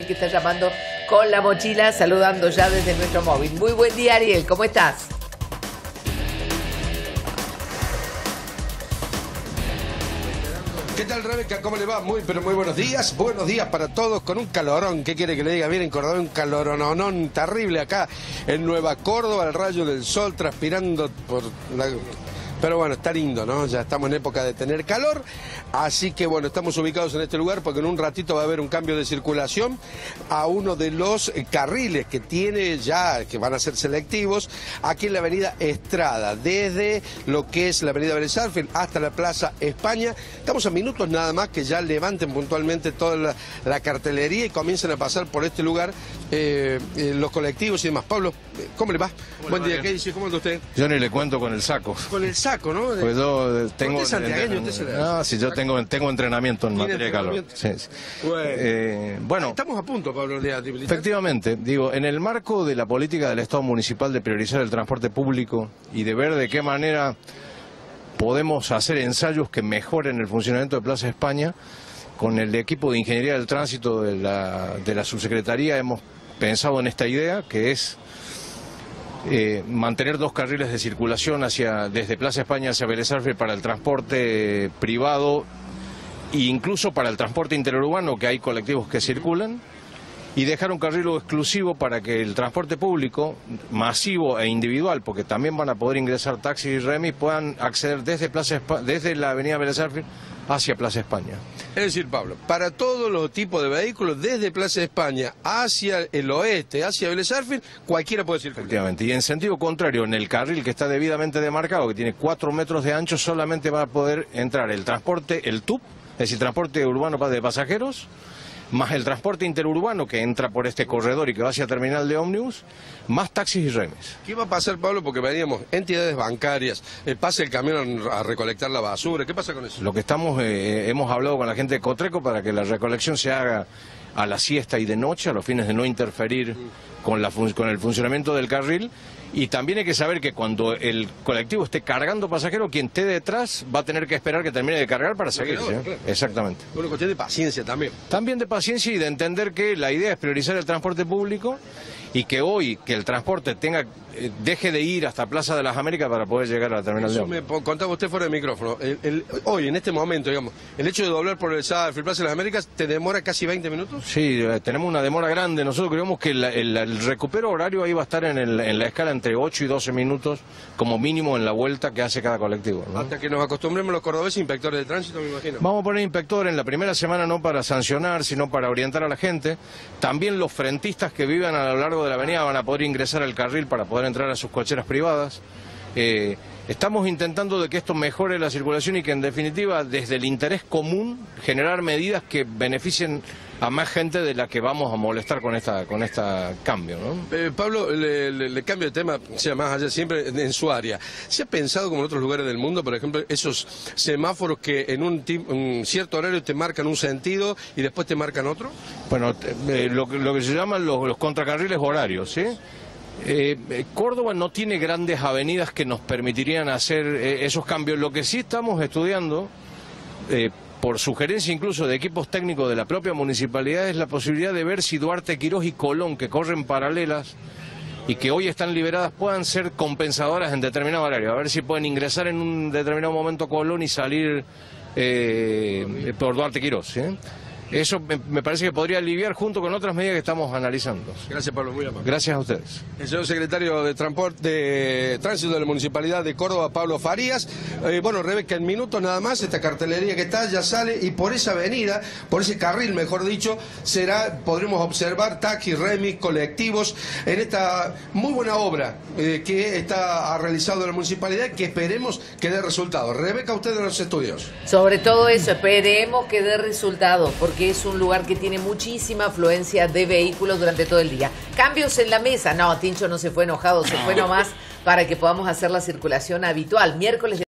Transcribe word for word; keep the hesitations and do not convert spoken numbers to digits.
Que está llamando con la mochila, saludando ya desde nuestro móvil. Muy buen día, Ariel, ¿cómo estás? ¿Qué tal, Rebeca? ¿Cómo le va? Muy, pero muy buenos días. Buenos días para todos con un calorón. ¿Qué quiere que le diga? Miren, Córdoba, un calorononón terrible acá en Nueva Córdoba, al rayo del sol, transpirando por la... Pero bueno, está lindo, ¿no? Ya estamos en época de tener calor, así que bueno, estamos ubicados en este lugar porque en un ratito va a haber un cambio de circulación a uno de los carriles que tiene ya, que van a ser selectivos, aquí en la avenida Estrada, desde lo que es la avenida Vélez Sarsfield hasta la Plaza España. Estamos a minutos nada más que ya levanten puntualmente toda la, la cartelería y comiencen a pasar por este lugar eh, eh, los colectivos y demás. Pablo, ¿cómo le va? Buen día, ¿qué dice? ¿Cómo anda usted? Yo ni le cuento con el saco. Con el saco. ¿No? Pues yo tengo... ¿Usted es santiagueño? ¿Usted se le... No, si yo tengo, tengo entrenamiento en materia de calor. Sí, sí. Bueno, eh, bueno, estamos a punto, Pablo, de habilitar. Efectivamente, digo, en el marco de la política del Estado municipal de priorizar el transporte público y de ver de qué manera podemos hacer ensayos que mejoren el funcionamiento de Plaza España, con el equipo de Ingeniería del Tránsito de la, de la Subsecretaría hemos pensado en esta idea, que es Eh, mantener dos carriles de circulación hacia desde Plaza España hacia Vélez Sarsfield para el transporte privado e incluso para el transporte interurbano, que hay colectivos que circulan, y dejar un carril exclusivo para que el transporte público, masivo e individual, porque también van a poder ingresar taxis y remis, puedan acceder desde, Plaza Espa desde la avenida Vélez Sarsfield hacia Plaza España. Es decir, Pablo, para todos los tipos de vehículos, desde Plaza España hacia el oeste, hacia Vélez Sarsfield, cualquiera puede circular. Efectivamente, y en sentido contrario, en el carril que está debidamente demarcado, que tiene cuatro metros de ancho, solamente va a poder entrar el transporte, el T U P, es decir, transporte urbano de pasajeros, más el transporte interurbano que entra por este corredor y que va hacia terminal de ómnibus, más taxis y remis. ¿Qué va a pasar, Pablo? Porque veníamos entidades bancarias, eh, pasa el camión a recolectar la basura, ¿qué pasa con eso? Lo que estamos, eh, hemos hablado con la gente de Cotreco para que la recolección se haga a la siesta y de noche, a los fines de no interferir con, la fun con el funcionamiento del carril. Y también hay que saber que cuando el colectivo esté cargando pasajeros, quien esté detrás va a tener que esperar que termine de cargar para seguir. ¿Sí? Claro. Exactamente. Una cuestión de paciencia también. También de paciencia y de entender que la idea es priorizar el transporte público y que hoy que el transporte tenga eh, deje de ir hasta Plaza de las Américas para poder llegar a la terminal de Eso ómnibus. me contaba usted fuera del micrófono. El, el, hoy, en este momento, digamos, el hecho de doblar por el Sarsfield, Plaza de las Américas, ¿te demora casi veinte minutos? Sí, eh, tenemos una demora grande. Nosotros creemos que la, el, el recupero horario ahí va a estar en, el, en la escala entre ocho y doce minutos, como mínimo en la vuelta que hace cada colectivo, ¿no? Hasta que nos acostumbremos los cordobeses, inspectores de tránsito, me imagino. Vamos a poner inspector en la primera semana, no para sancionar, sino para orientar a la gente. También los frentistas que vivan a lo largo de la avenida van a poder ingresar al carril para poder entrar a sus cocheras privadas. Eh, estamos intentando de que esto mejore la circulación y que en definitiva desde el interés común generar medidas que beneficien a más gente de la que vamos a molestar con esta con este cambio, ¿no? Eh, Pablo, le, le, le cambio de tema, sea más allá, siempre en su área. ¿Se ha pensado como en otros lugares del mundo, por ejemplo, esos semáforos que en un, un cierto horario te marcan un sentido y después te marcan otro? Bueno, eh, lo, lo que se llaman los, los contracarriles horarios, ¿sí? Eh, Córdoba no tiene grandes avenidas que nos permitirían hacer eh, esos cambios. Lo que sí estamos estudiando, eh, por sugerencia incluso de equipos técnicos de la propia municipalidad, es la posibilidad de ver si Duarte, Quirós y Colón, que corren paralelas y que hoy están liberadas, puedan ser compensadoras en determinado horario. A ver si pueden ingresar en un determinado momento Colón y salir eh, por Duarte, Quirós, ¿sí? Eso me, me parece que podría aliviar junto con otras medidas que estamos analizando. Gracias, Pablo, muy amable. Gracias a ustedes. El señor secretario de Transporte de Tránsito de la Municipalidad de Córdoba, Pablo Farías. Eh, bueno, Rebeca, en minutos nada más, esta cartelería que está ya sale y por esa avenida, por ese carril, mejor dicho, será, podremos observar taxis, remis, colectivos, en esta muy buena obra eh, que está ha realizado la Municipalidad, que esperemos que dé resultados. Rebeca, usted de los estudios. Sobre todo eso, esperemos que dé resultados, porque es un lugar que tiene muchísima afluencia de vehículos durante todo el día. Cambios en la mesa. No, Tincho no se fue enojado, se fue nomás para que podamos hacer la circulación habitual. Miércoles de